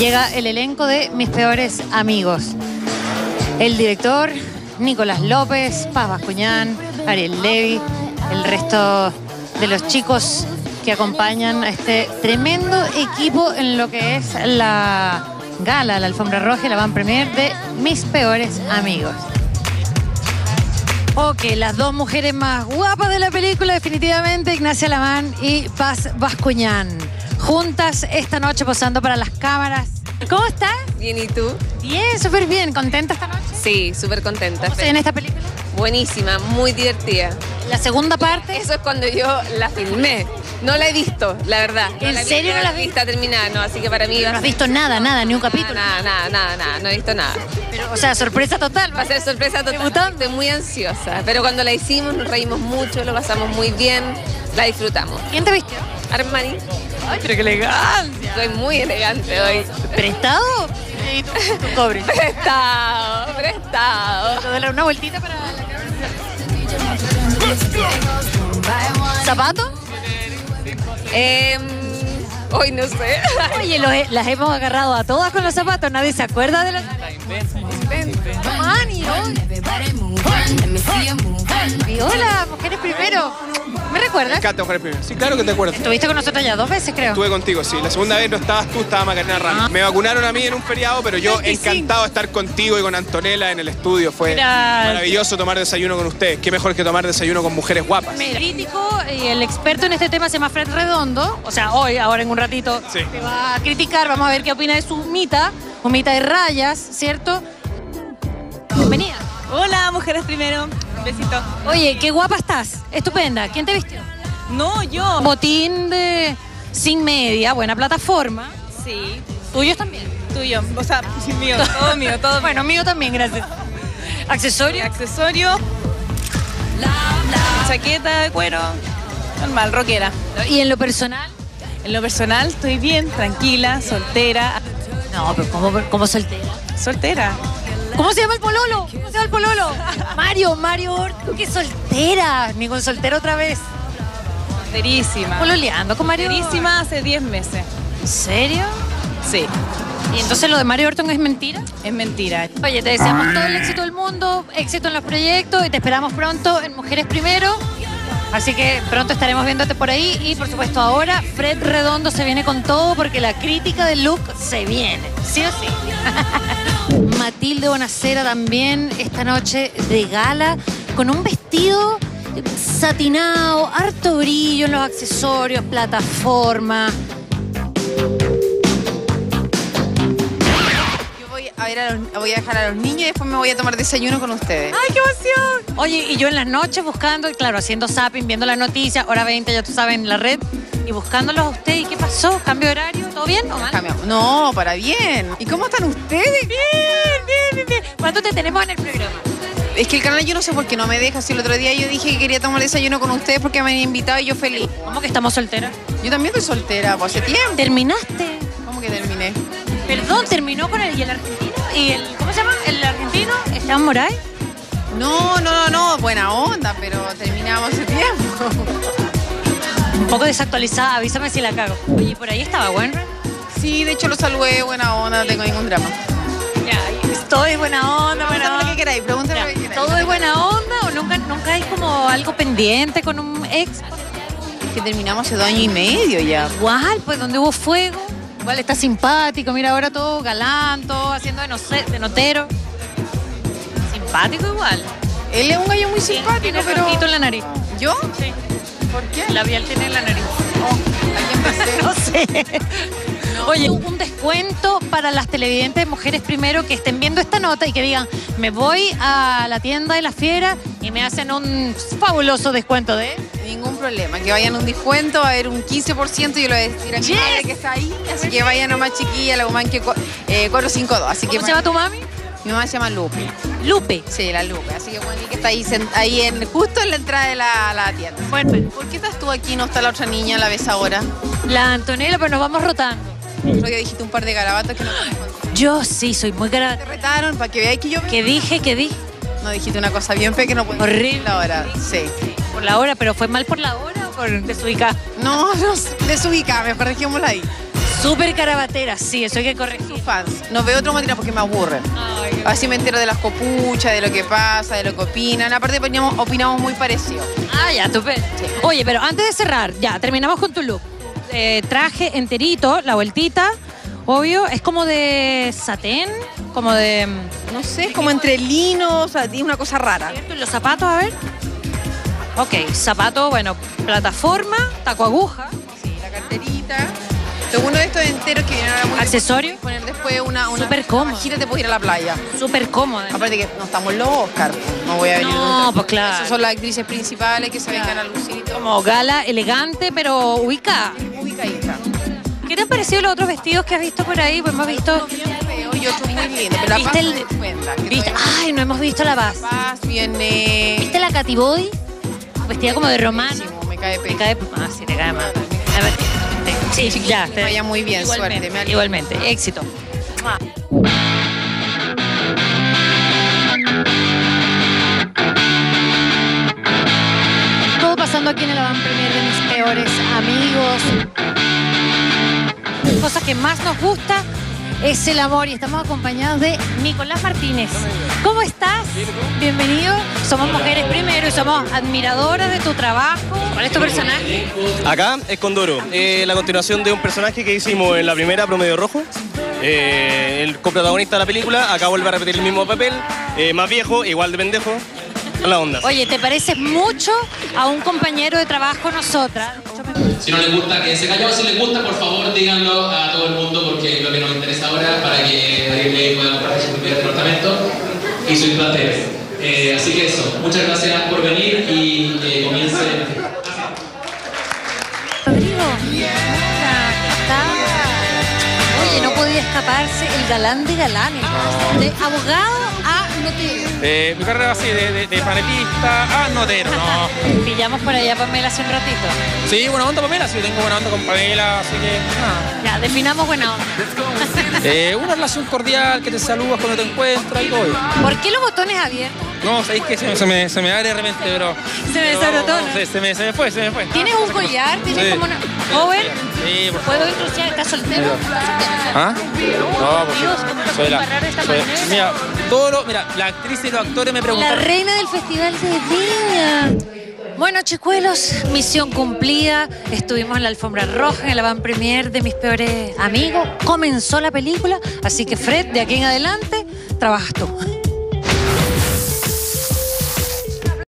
llega el elenco de Mis Peores Amigos. El director, Nicolás López, Paz Bascuñán, Ariel Levy, el resto de los chicos que acompañan a este tremendo equipo en lo que es la gala, la alfombra roja y la van premier de Mis Peores Amigos. Ok, las dos mujeres más guapas de la película, definitivamente, Ignacia Lamán y Paz Bascuñán. Juntas esta noche posando para las cámaras. ¿Cómo estás? Bien, ¿y tú? Bien, súper bien. ¿Contenta esta noche? Sí, súper contenta. ¿Cómo se ve en esta película? Buenísima, muy divertida. La segunda parte. Eso es cuando yo la filmé. No la he visto, la verdad. ¿En serio no la has visto? Está terminada, no, así que para mí... No has visto nada, ni un capítulo. Nada, no he visto nada. Pero, o sea, sorpresa total. Va a ser sorpresa total. Debutando. Estoy muy ansiosa, pero cuando la hicimos nos reímos mucho, lo pasamos muy bien, la disfrutamos. ¿Quién te vistió? Armani. Ay, pero qué elegancia. Soy muy elegante hoy. ¿Prestado? Y tú cobres. Prestado. Te doy una vueltita para la cámara. ¿Zapato? Hoy no sé. Oye, las hemos agarrado a todas con los zapatos. Nadie se acuerda de las... Mani, y hola, mujeres primero. ¿Me recuerdas? Me encanta, mujeres primero. Sí, claro que te acuerdo. Estuviste con nosotros ya 2 veces, creo. Estuve contigo, sí. La segunda vez no estabas tú, estaba Macarena Ramos. Me vacunaron a mí en un feriado, pero yo 25. encantado de estar contigo y con Antonella en el estudio. Fue maravilloso tomar desayuno con ustedes. Qué mejor que tomar desayuno con mujeres guapas. El crítico y el experto en este tema se llama Fred Redondo. O sea, hoy, ahora en un ratito, Sí. te va a criticar. Vamos a ver qué opina de su humita de rayas, ¿cierto? Bienvenida. Hola, mujeres primero. Un besito. Oye, qué guapa estás. Estupenda. ¿Quién te vistió? No, yo. Botín de sin media, buena plataforma. Sí, ¿Tuyos también? tuyo. O sea, mío, todo mío, todo mío. Bueno, mío también, gracias. ¿Accesorio? Accesorio. Chaqueta de cuero. Normal, rockera. ¿Y en lo personal? En lo personal estoy bien, tranquila, soltera. No, pero ¿cómo soltera? Soltera. ¿Cómo se llama el pololo? ¿Cómo se llama el pololo? Mario Orto, qué soltera. Ni con soltera otra vez. Solterísima. Pololeando con Mario. Solterísima hace 10 meses. ¿En serio? Sí, ¿Y entonces lo de Mario Orton es mentira? es mentira. Oye, te deseamos todo el éxito del mundo, éxito en los proyectos y te esperamos pronto en Mujeres Primero. Así que pronto estaremos viéndote por ahí y por supuesto ahora Fred Redondo se viene con todo porque la crítica del look se viene, ¿sí o sí? Matilde Bonacera también esta noche de gala con un vestido satinado, harto brillo en los accesorios, plataforma. Yo voy a dejar a los niños y después me voy a tomar desayuno con ustedes. ¡Ay, qué emoción! Oye, y yo en las noches buscando, claro, haciendo zapping, viendo las noticias, hora 20, ya tú sabes, en la red, y buscándolos a ustedes. ¿Y qué pasó? ¿Cambio de horario? ¿Todo bien o mal? No, para bien. ¿Y cómo están ustedes? Bien. ¿Cuánto te tenemos en el programa? Es que el canal yo no sé por qué no me deja. Si el otro día yo dije que quería tomar desayuno con ustedes porque me han invitado y yo feliz. ¿Cómo que estamos solteras? Yo también estoy soltera, pues hace tiempo. ¿Terminaste? ¿Cómo que terminé? Perdón, ¿terminó con el argentino? ¿Y el, cómo se llama? ¿El argentino? ¿Esteban Moray? No, buena onda, pero terminamos hace tiempo. Un poco desactualizada, avísame si la cago. Oye, ¿por ahí estaba Wenren? Sí, de hecho lo saludé, buena onda, no tengo ningún drama. Ya, todo es buena onda, Pregúntame lo que queráis, pregúntame Ya, lo que queráis. ¿todo es buena onda o nunca hay como algo pendiente con un ex? Que terminamos hace 2 años y medio ya. Igual, pues donde hubo fuego, igual está simpático, mira ahora todo galán, todo haciendo de notero. Simpático igual. Él es un gallo muy simpático, Tiene pero... rojito en la nariz. ¿Yo? Sí. ¿Por qué? Labial tiene en la nariz. ¿A quién me sé? No sé. Oye, un descuento para las televidentes de Mujeres Primero que estén viendo esta nota y que digan, me voy a la tienda de la fiera y me hacen un fabuloso descuento de... Ningún problema, que vayan a un descuento, va a haber un 15%, yo lo voy a decir a mi madre que está ahí, así que vayan nomás chiquilla, la Gumanque 452. Así que ¿Cómo se llama tu mami? Mi mamá se llama Lupe. Lupe. Sí, la Lupe, así que bueno, que está ahí justo en la entrada de la tienda. Bueno, ¿Por qué estás tú aquí y no está la otra niña, la ves ahora? la Antonella, pero nos vamos rotando. El otro día dijiste un par de garabatos que no te encontré. Yo sí, soy muy cara. Te retaron para que veáis que yo... ¿Qué dije? No, dijiste una cosa bien fea que no puedo Horrible. decir ahora. Sí. Por la hora, pero ¿fue mal por la hora o por desubicada? No, desubicada, mejor dejémosla ahí. Súper carabatera, sí, eso hay que corregir. Fans. No veo otro material porque me aburre. Así me entero de las copuchas, de lo que pasa, de lo que opinan. Aparte opinamos muy parecido. Ah, ya, estupendo. Oye, pero antes de cerrar, ya, terminamos con tu look. Traje enterito, la vueltita, obvio, es como de satén, como de... No sé, es como entre lino, o sea, es una cosa rara. ¿Y los zapatos, a ver? Ok, zapato, bueno, plataforma, taco aguja. Sí, la carterita. Lo bueno de estos enteros que vienen ahora muy... ¿Accesorio? Poner después una Súper cómodo. bajita te puedes ir a la playa. Súper cómoda. Aparte que no estamos los Oscar, no voy a venir. No, pues claro. Esas son las actrices principales que se vengan a lucir y todo. Como gala elegante, pero ubicada. Ubicadita. ¿Qué te han parecido los otros vestidos que has visto por ahí? Pues hemos visto... Y otro muy lindo, pero la ¿Viste paz el- no se cuenta, que ¿Viste? todavía Ay, no hemos visto la paz. la paz viene... ¿Viste la Katy Body? Vestida como de romana. Buenísimo, me cae Me pega. cae... Ah, sí, te cae mal. A ver, sí, ya. Que vaya muy bien, Igualmente, suerte. Me alegro. igualmente, éxito. Todo pasando aquí en el avant-premier de mis peores amigos. Las cosas que más nos gusta es el amor y estamos acompañados de Nicolás Martínez. ¿Cómo estás? Bienvenido. Somos mujeres primero y somos admiradoras de tu trabajo. ¿Cuál es tu personaje? Acá es Condoro, la continuación de un personaje que hicimos en la primera, Promedio Rojo. El coprotagonista de la película, acá vuelve a repetir el mismo papel, más viejo, igual de pendejo, a la onda. Oye, ¿te pareces mucho a un compañero de trabajo nosotras? Si no les gusta, quédense callados. Si les gusta, por favor, díganlo a todo el mundo porque es lo que nos interesa ahora para que Ariel pueda comprar su primer departamento y su implante. Así que eso, muchas gracias por venir y que comience. Rodrigo, hola, ¿qué tal? Oye, no podía escaparse el galán de galanes, de abogado a notero. Mi carrera así, de panelista a notero, no. Pillamos por allá a Pamela hace un ratito. Sí, buena onda Pamela, sí, tengo buena onda con Pamela, así que nada. Ya, definamos buena onda. Una relación cordial, que te saludas cuando te encuentras y todo. ¿Por qué los botones abiertos? No, sabéis que se me abre de repente, pero... Se me desabrotó, ¿no? Sí, se me fue. ¿Tienes un collar? ¿Tienes Sí. como una joven? Sí, por ¿Puedo introducir? ¿Estás soltero? ¿Ah? No, porque Dios, ¿cómo lo soy puedo la... comparar de esta soy- manera? Mira, mira, la actriz y los actores me La preguntaron... reina del Festival de Viña. Bueno, chicuelos, misión cumplida. Estuvimos en la alfombra roja, en el avant-premier de mis peores amigos. Comenzó la película, así que Fred, de aquí en adelante, trabajas tú.